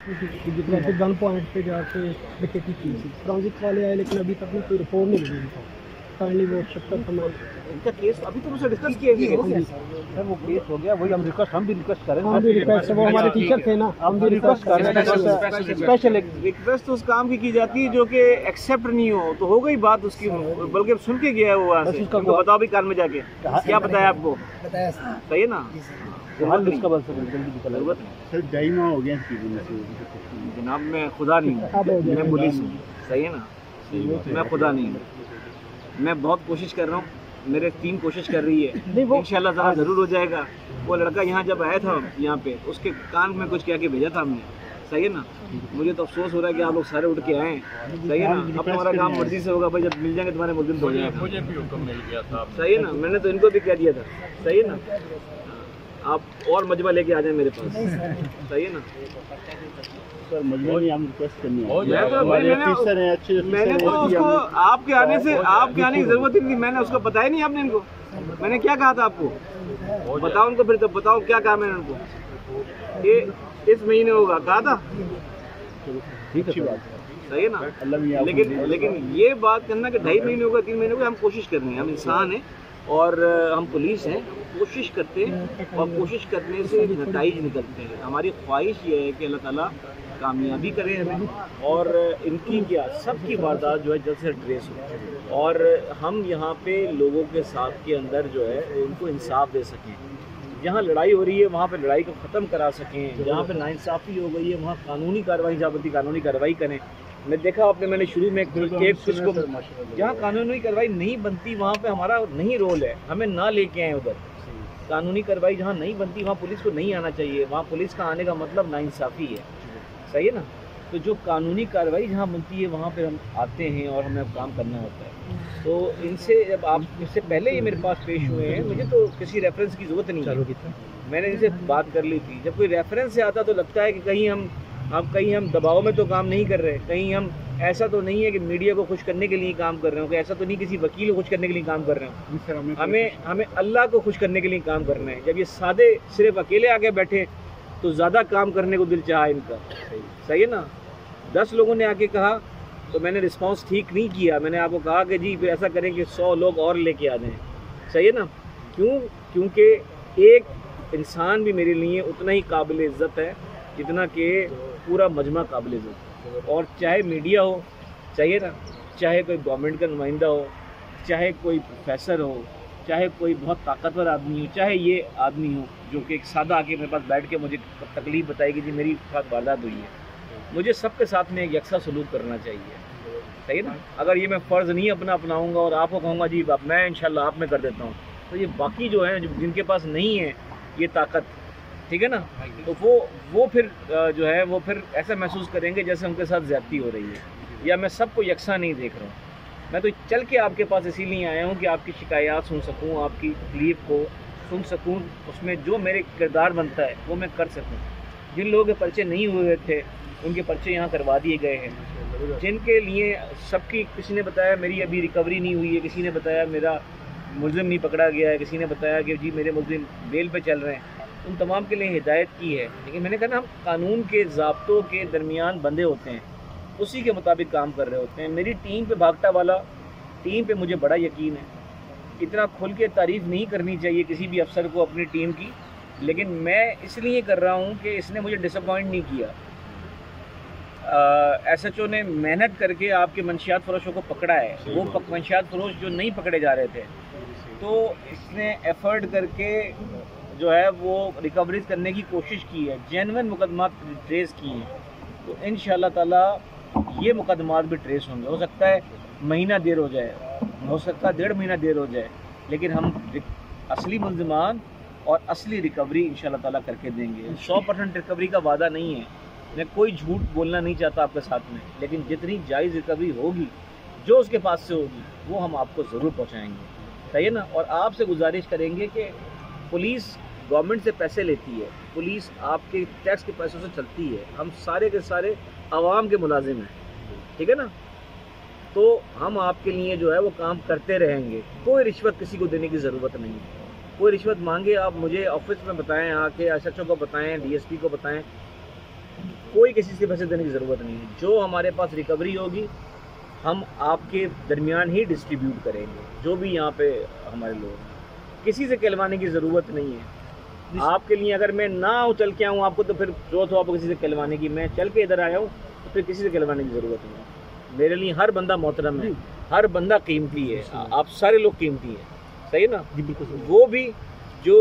Gun point पे जाके डकैती की थी। फोरेंसिक वाले आए लेकिन अभी तक कोई रिपोर्ट नहीं मिली उनको। काइंडली वो शक्कर हमारे इनका केस अभी तो मुझसे डिस्कस किया गया सर, वो केस हो गया, वही हम भी रिक्वेस्ट कर रहे हैं। हम भी रिक्वेस्ट, वो हमारे टीचर थे ना, हम भी रिक्वेस्ट कर रहे हैं। स्पेशल रिक्वेस्ट उस काम की जाती है जो कि एक्सेप्ट नहीं हो तो हो गई बात उसकी, बल्कि सुन के गया है वो वहाँ से। उनको बताओ भी कार में जाके क्या बताया आपको, सही है ना? जनाब मैं खुदा नहीं हूँ, मैं पुलिस हूँ, सही है ना? मैं खुदा नहीं हूँ, मैं बहुत कोशिश कर रहा हूँ, मेरे टीम कोशिश कर रही है, इंशाल्लाह ताला ज़रूर हो जाएगा। वो लड़का यहाँ जब आया था यहाँ पे, उसके कान में कुछ कह के भेजा था हमने, सही है ना? मुझे तो अफसोस हो रहा है कि आप लोग सारे उठ के आए, सही है ना? अब तुम्हारा काम मर्जी से होगा भाई, जब मिल जाएंगे तुम्हारे मुल्ज़िम हो जाएगा। मुझे भी हुक्म मिल गया था, सही है ना? मैंने तो इनको भी कह दिया था, सही है ना? आप और मजबा लेके आ जाए मेरे पास, सही है ना? सर मजबूर नहीं, हम रिक्वेस्ट करनी है। मैंने तो उसको आपके आने की जरूरत ही नहीं, मैंने उसको बताया नहीं आपने इनको। मैंने क्या कहा था आपको, बताओ उनको, फिर तो बताओ क्या कहा मैंने उनको। ये इस महीने होगा कहा था, ठीक है बात, सही है ना? लेकिन ये बात करना कि 2.5 महीने होगा 3 महीने होगा, हम कोशिश कर रहे हैं, हम इंसान हैं और हम पुलिस हैं, कोशिश करते हैं और कोशिश करने से नतीजे निकलते हैं। हमारी ख्वाहिश ये है कि अल्लाह ताला कामयाबी करे हमें, और इनकी क्या सबकी वारदात जो है जल्द से ट्रेस हो, और हम यहाँ पे लोगों के साथ के अंदर जो है उनको इंसाफ दे सकें। जहाँ लड़ाई हो रही है वहाँ पे लड़ाई को ख़त्म करा सकें, जहाँ पे नाइंसाफ़ी हो गई है वहाँ कानूनी कार्रवाई जहाँ बनती कानूनी कार्रवाई करें। मैं देखा आपने, मैंने शुरू में कुछ को जहाँ कानूनी कार्रवाई नहीं बनती वहाँ पे हमारा नहीं रोल है, हमें ना लेके आए उधर। कानूनी कार्रवाई जहाँ नहीं बनती वहाँ पुलिस को नहीं आना चाहिए, वहाँ पुलिस का आने का मतलब नाइंसाफ़ी है, सही है ना? तो जो कानूनी कार्रवाई जहाँ बनती है वहाँ पे हम आते हैं और हमें काम करना होता है। तो इनसे जब आप इससे पहले ये मेरे पास पेश हुए हैं, मुझे तो किसी रेफरेंस की ज़रूरत नहीं है, मैंने इनसे बात कर ली थी। जब कोई रेफरेंस से आता तो लगता है कि कहीं हम दबाव में तो काम नहीं कर रहे, कहीं हम ऐसा तो नहीं है कि मीडिया को खुश करने के लिए काम कर रहे हो, कि ऐसा तो नहीं किसी वकील को खुश करने के लिए काम कर रहे हो। हमें अल्लाह को खुश करने के लिए काम करना है। जब ये सादे सिर्फ अकेले आके बैठे तो ज़्यादा काम करने को दिल चाहा इनका, सही है ना? 10 लोगों ने आके कहा तो मैंने रिस्पांस ठीक नहीं किया, मैंने आपको कहा कि जी फिर ऐसा करें कि 100 लोग और लेके आ जाएं, सही है ना? क्योंकि एक इंसान भी मेरे लिए उतना ही काबिल इज़्ज़त है जितना कि पूरा मजमा काबिल इज़्ज़त। और चाहे मीडिया हो, चाहिए ना, चाहे कोई गवर्नमेंट का नुमाइंदा हो, चाहे कोई प्रोफेसर हो, चाहे कोई बहुत ताकतवर आदमी हो, चाहे ये आदमी हो जो कि एक सादा आके मेरे पास बैठ के मुझे तकलीफ़ बताए कि जी मेरी साथ वारदात हुई है, मुझे सबके साथ में एक यकसा सलूक करना चाहिए, सही है ना? अगर ये मैं फ़र्ज़ नहीं अपनाऊँगा और आपको कहूँगा जी मैं इंशाल्लाह आप में कर देता हूँ, तो ये बाकी जो है जिनके पास नहीं है ये ताकत, ठीक है ना, तो वो फिर जो है वो फिर ऐसा महसूस करेंगे जैसे उनके साथ ज़्यादती हो रही है, या मैं सबको यकसा नहीं देख रहा हूँ। मैं तो चल के आपके पास इसीलिए आया हूँ कि आपकी शिकायत सुन सकूँ, आपकी तकलीफ़ को सुन सकूँ, उसमें जो मेरे किरदार बनता है वो मैं कर सकूँ। जिन लोगों के पर्चे नहीं हुए थे उनके पर्चे यहाँ करवा दिए गए हैं, जिनके लिए सबकी, किसी ने बताया मेरी अभी रिकवरी नहीं हुई है, किसी ने बताया मेरा मुल्ज़िम नहीं पकड़ा गया है, किसी ने बताया कि जी मेरे मुल्ज़िम बेल पे चल रहे हैं, उन तमाम के लिए हिदायत की है। लेकिन मैंने कहा ना, हम कानून के ज़ाब्तों के दरमियान बंधे होते हैं, उसी के मुताबिक काम कर रहे होते हैं। मेरी टीम पे भागता वाला टीम पे मुझे बड़ा यकीन है, इतना खुल के तारीफ़ नहीं करनी चाहिए किसी भी अफसर को अपनी टीम की, लेकिन मैं इसलिए कर रहा हूँ कि इसने मुझे डिसअपॉइंट नहीं किया। SHO ने मेहनत करके आपके मंशियात फ़रोशों को पकड़ा है, वो मंशियात फ़रोश जो नहीं पकड़े जा रहे थे, तो इसने एफ़र्ट करके जो है वो रिकवरीज करने की कोशिश की है, जेन्युइन मुकदमात ट्रेस किए हैं। तो इंशाअल्लाह ताला ये मुकदमात भी ट्रेस होंगे। हो सकता है महीना देर हो जाए, हो सकता है 1.5 महीना देर हो जाए, लेकिन हम असली मुल्ज़िमान और असली रिकवरी इंशाअल्लाह ताला करके देंगे। 100% रिकवरी का वादा नहीं है, मैं कोई झूठ बोलना नहीं चाहता आपके साथ में, लेकिन जितनी जायज़ रिकवरी होगी, जो उसके पास से होगी, वो हम आपको ज़रूर पहुँचाएँगे, सही है ना? और आपसे गुजारिश करेंगे कि पुलिस गवर्नमेंट से पैसे लेती है, पुलिस आपके टैक्स के पैसों से चलती है, हम सारे के सारे आवाम के मुलाजिम हैं, ठीक है ना? तो हम आपके लिए जो है वो काम करते रहेंगे। कोई रिश्वत किसी को देने की ज़रूरत नहीं है। कोई रिश्वत मांगे आप मुझे ऑफिस में बताएं, आके SHO को बताएं, DSP को बताएं, कोई किसी से पैसे देने की ज़रूरत नहीं है। जो हमारे पास रिकवरी होगी हम आपके दरमियान ही डिस्ट्रीब्यूट करेंगे। जो भी यहाँ पे हमारे लोग हैं, किसी से कहलवाने की ज़रूरत नहीं है। आपके लिए अगर मैं ना चल के आऊँ आपको, तो फिर जरूरत हो आपको किसी से कहलवाने की। मैं चल के इधर आया हूँ तो फिर किसी से कहलवाने की ज़रूरत नहीं है। मेरे लिए हर बंदा मोहतरम है, हर बंदा कीमती है, आप सारे लोग कीमती हैं, सही है ना जी? बिल्कुल। वो भी जो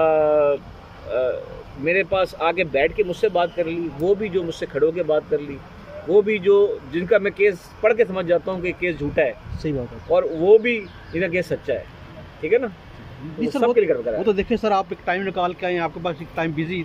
मेरे पास आके बैठ के मुझसे बात कर ली, वो भी जो मुझसे खड़े होकर बात कर ली, वो भी जो जिनका मैं केस पढ़ के समझ जाता हूँ कि केस झूठा है, सही बात है, और वो भी जिनका केस सच्चा है, ठीक है ना? तो सर वो तो देखिए सर, आप एक टाइम निकाल के आए, आपके पास एक टाइम बिजी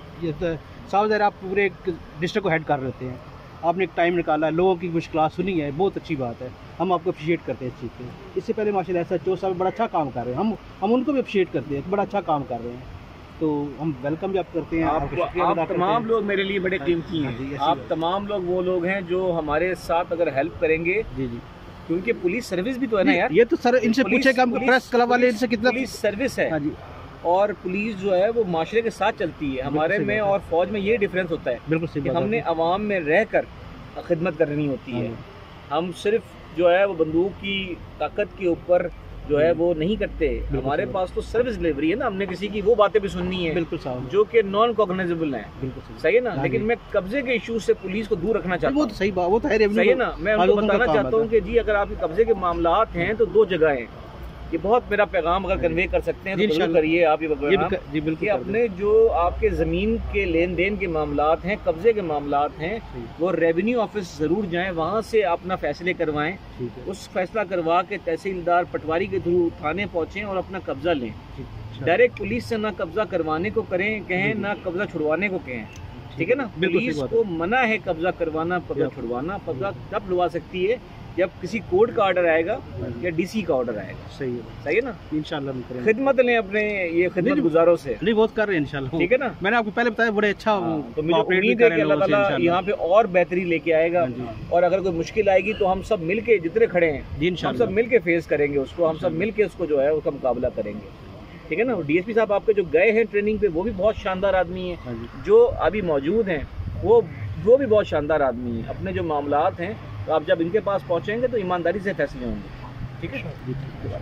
साफ ज़ाहिर आप पूरे एक डिस्ट्रिक्ट को हेड कर रहे हैं, आपने एक टाइम निकाला, लोगों की मुश्किलात सुनी है, बहुत अच्छी बात है, हम आपको अप्रिशिएट करते हैं इस चीज़ पे। इससे पहले माशाल्लाह SHO साहब बड़ा अच्छा काम कर रहे हैं, हम उनको भी अप्रिशिएट करते हैं, बड़ा अच्छा काम कर रहे हैं, तो हम वेलकम भी आप करते हैं। आप तमाम लोग मेरे लिए बड़े कीमती हैं। आप तमाम लोग वो लोग हैं जो हमारे साथ अगर हेल्प करेंगे, जी जी, क्योंकि पुलिस सर्विस भी तो है ना यार। ये तो सर इनसे पूछेगा, हम प्रेस क्लब वाले इनसे कितना पुलिस सर्विस है। हाँ जी। और पुलिस जो है वो माशरे के साथ चलती है। हमारे में और फौज में ये डिफरेंस होता है, बिल्कुल सही, हमने अवाम में रहकर खिदमत करनी होती है। हम सिर्फ जो है वो बंदूक की ताकत के ऊपर जो है वो नहीं करते। हमारे पास तो सर्विस डिलीवरी है ना, हमने किसी की वो बातें भी सुननी है, बिल्कुल जो कि नॉन कॉग्नाइजेबल है, बिल्कुल सही है ना। लेकिन मैं कब्जे के इशू से पुलिस को दूर रखना चाहता हूँ। वो तो सही बात, वो तो है, सही है ना। मैं उनको बताना चाहता हूँ कि जी अगर आपके कब्जे के मामलात हैं तो 2 जगह हैं। ये बहुत मेरा पैगाम अगर कन्वे कर सकते हैं तो करिए आप ये जी बिल्कुल। अपने जो आपके ज़मीन के लेन देन के मामलात हैं, कब्जे के मामलात हैं, वो रेवेन्यू ऑफिस ज़रूर जाएं, वहाँ से अपना फैसले करवाएं। उस फैसला करवा के तहसीलदार पटवारी के थ्रू थाने पहुँचें और अपना कब्जा लें। डायरेक्ट पुलिस से ना कब्जा करवाने को कहें ना कब्जा छुड़वाने को कहें, ठीक है ना। पुलिस को मना है कब्जा करवाना, कब्जा छुड़वाना। कब्जा तब छुड़वा सकती है जब किसी कोर्ट का ऑर्डर आएगा या DC का ऑर्डर आएगा। सही है ना। इंशाल्लाह खिदमत लें अपने ये खिदमत गुजारों से। नहीं बहुत कर रहे हैं इंशाल्लाह, ठीक है ना। मैंने आपको पहले बताया बड़े अच्छा, तो मुझे उम्मीद है कि अल्लाह ताला यहाँ पे और बेहतरी लेके आएगा। और अगर कोई मुश्किल आएगी तो हम सब मिलके, जितने खड़े हैं हम सब मिलके फेस करेंगे उसको, हम सब मिलके उसको जो है उसका मुकाबला करेंगे, ठीक है ना। DSP साहब आपके जो गए हैं ट्रेनिंग पे, वो भी बहुत शानदार आदमी है। जो अभी मौजूद हैं वो भी बहुत शानदार आदमी है। अपने जो मामलात हैं तो आप जब इनके पास पहुंचेंगे तो ईमानदारी से फैसले होंगे, ठीक है।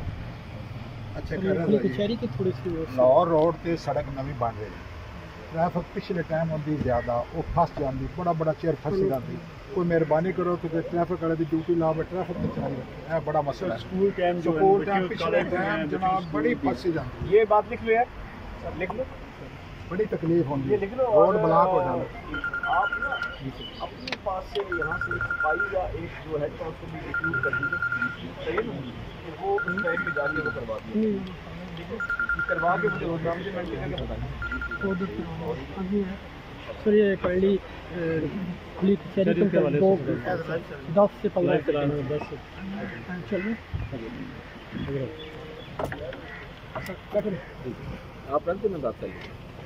अच्छा, कचहरी की थोड़ी सी लाहौर रोड ते सड़क नवी बन रही, ट्रैफिक पिछले टाइम होंदी ज़्यादा, वो फस जाती, बड़ा चेयर फस जाती। कोई मेहरबानी करो तो ट्रैफिक वाले की ड्यूटी लाओ, ट्रैफिक नहीं चलाई, यह बड़ा मसला है। स्कूल टाइम पिछले टाइम जनाब बड़ी फंसी जाती। ये बात लिख लो यार, लिख लो, बड़ी तकलीफ होती है, रोड ब्लॉक हो जाए। आप ना अपने पास से यहाँ से सिपाही या एक जो है तो उसको भी रिक्रूट कर दीजिए, सही है ना। तो वो उस टाइम पे जाके वो करवा दीजिए, करवा के मुझे रोजाना से मेंटेन करके बताइए। सर ये काइंडली खुली कचहरी के वाले 10 से 15 चलिए आप रख दो, मैं बात करिए,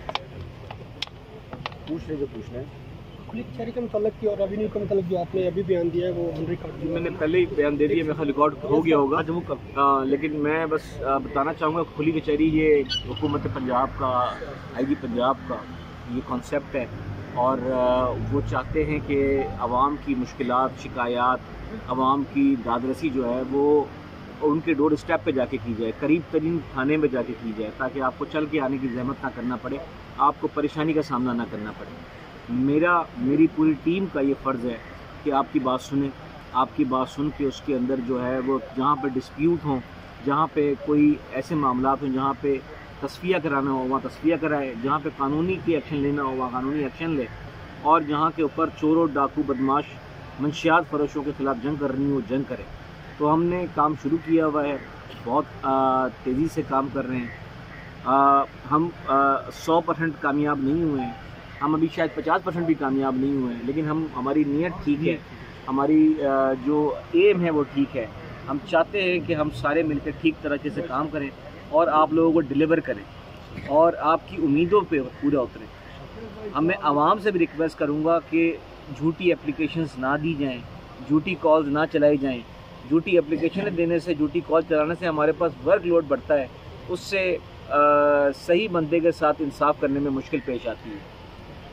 पूछ ले जो पूछना है। खुली कचहरी के मतलब की और रेवेन्यू का मतलब जो आपने अभी बयान दिया है वो ऑन रिकॉर्ड, मैंने पहले ही बयान दे दिया, मेरा रिकॉर्ड हो गया होगा। लेकिन मैं बस बताना चाहूँगा, खुली कचहरी ये हुकूमत पंजाब का, IG पंजाब का ये कॉन्सेप्ट है। और वो चाहते हैं कि आवाम की मुश्किलात, शिकायत, आवाम की दादरसी जो है वो उनके डोर स्टेप पे जाके की जाए, करीब तरीन थाने में जाके की जाए, ताकि आपको चल के आने की जहमत ना करना पड़े, आपको परेशानी का सामना ना करना पड़े। मेरी पूरी टीम का ये फ़र्ज़ है कि आपकी बात सुने, आपकी बात सुन के उसके अंदर जो है वो जहाँ पे डिस्प्यूट हों, जहाँ पे कोई ऐसे मामलात हों जहाँ पे तस्फिया कराना हो वहाँ तस्फिया कराए, जहाँ पे कानूनी की एक्शन लेना हो वहाँ कानूनी एक्शन ले, और जहाँ के ऊपर चोरों, डाकू, बदमाश, मंशियात फरोशों के ख़िलाफ़ जंग करनी हो जंग करें। तो हमने काम शुरू किया हुआ है, बहुत तेज़ी से काम कर रहे हैं। हम 100% कामयाब नहीं हुए हैं, हम अभी शायद 50% भी कामयाब नहीं हुए हैं, लेकिन हमारी नीयत ठीक है, हमारी जो एम है वो ठीक है। हम चाहते हैं कि हम सारे मिलकर ठीक तरीके से काम करें और आप लोगों को डिलीवर करें और आपकी उम्मीदों पे पूरा उतरें। मैं आवाम से भी रिक्वेस्ट करूँगा कि झूठी एप्लीकेशंस ना दी जाएँ, झूठी कॉल्स ना चलाई जाएँ। झूठी एप्लीकेशन देने से, झूठी कॉल चलाने से हमारे पास वर्कलोड बढ़ता है, उससे सही बंदे के साथ इंसाफ करने में मुश्किल पेश आती है।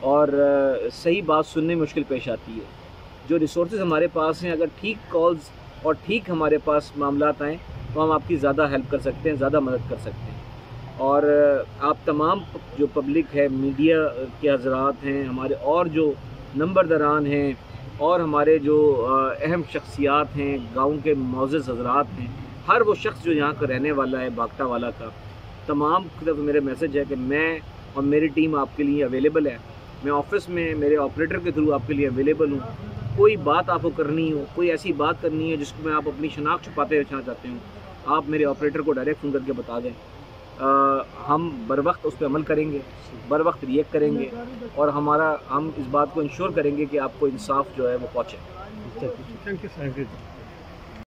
और सही बात सुनने में मुश्किल पेश आती है। जो रिसोर्सेज हमारे पास हैं, अगर ठीक कॉल्स और ठीक हमारे पास मामलात आएँ तो हम आपकी ज़्यादा हेल्प कर सकते हैं, ज़्यादा मदद कर सकते हैं। और आप तमाम जो पब्लिक है, मीडिया के हज़रात हैं, हमारे और जो नंबरदारान हैं और हमारे जो अहम शख्सियात हैं, गाँव के मोअज़्ज़ज़ हज़रात हैं, हर वो शख्स जो यहाँ का रहने वाला है भागटा वाला का, तमाम की तरफ मेरा मैसेज है कि मैं और मेरी टीम आपके लिए अवेलेबल है। मैं ऑफिस में मेरे ऑपरेटर के थ्रू आपके लिए अवेलेबल हूँ। कोई बात आपको करनी हो, कोई ऐसी बात करनी है जिसको मैं आप अपनी शनाख्त छुपाते रखना चाहते हो, आप मेरे ऑपरेटर को डायरेक्ट फ़ोन करके बता दें। हम बर वक्त उस पर अमल करेंगे, बर वक्त रिएक्ट करेंगे और हम इस बात को इंश्योर करेंगे कि आपको इंसाफ जो है वो पहुँचे। Thank you.